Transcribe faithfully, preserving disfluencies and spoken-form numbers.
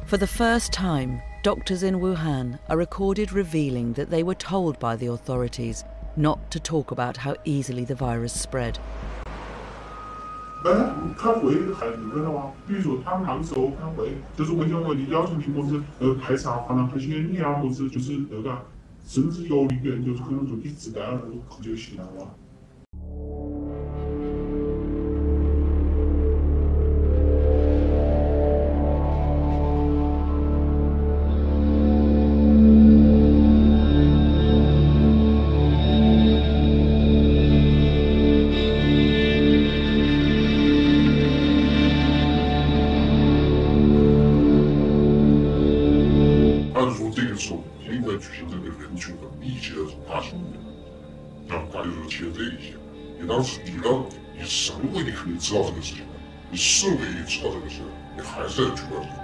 For the first time, doctors in Wuhan are recorded revealing that they were told by the authorities not to talk about how easily the virus spread. 本来他会还那个的话，比如说他们那个时候他会就是为什么你要求你或者呃排查反正排血你啊，或者就是那个甚至有的人就是可能就你自带了就行了哇。按说这个时候不应该举行这个人群很密集的这种大型活动，啊，他就是提了这一些。你当时你当你省委你肯定知道这个事情的，你市委也知道这个事，你还是在举办这个。